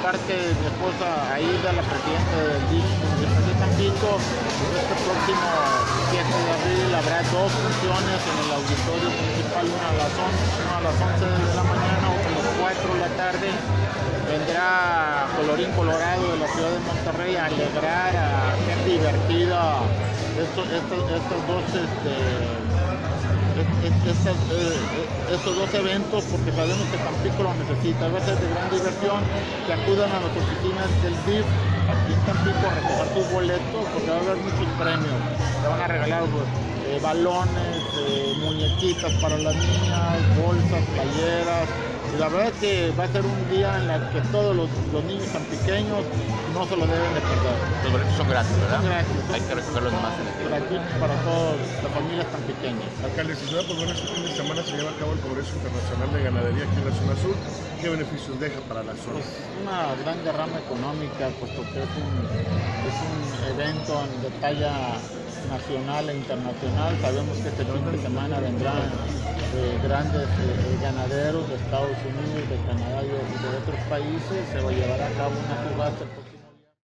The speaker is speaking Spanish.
parte de mi esposa, ahí de la presidenta del DIF municipal de Tampico. Este próximo 7 de abril habrá dos funciones en el auditorio municipal, una a las 11 de la mañana, otra a las 4 de la tarde. Vendrá Colorín Colorado de la ciudad de Monterrey a alegrar, a ser divertida estos dos eventos, porque sabemos que Tampico lo necesita. Va a ser de gran diversión que acudan a las oficinas del DIF aquí en Tampico a recoger sus boletos, porque va a haber muchos premios. Le van a regalar balones, muñequitas para las niñas, bolsas, playeras. Y la verdad es que va a ser un día en el que todos los niños tan pequeños no se lo deben de perder. Los boletos son gratis, ¿verdad? Son gratis. Hay que recogerlos más en el tiempo. Gratuitos para todas las familias tan pequeñas. Alcalde, si se da, pues bueno, este fin de semana se lleva a cabo el Congreso Internacional de Ganadería aquí en la zona sur. ¿Qué beneficios deja para la zona? Pues una gran derrama económica, puesto que es un evento de talla nacional e internacional. Sabemos que este fin de semana vendrán grandes ganaderos de Estados Unidos, de Canadá y de otros países. Se va a llevar a cabo una subasta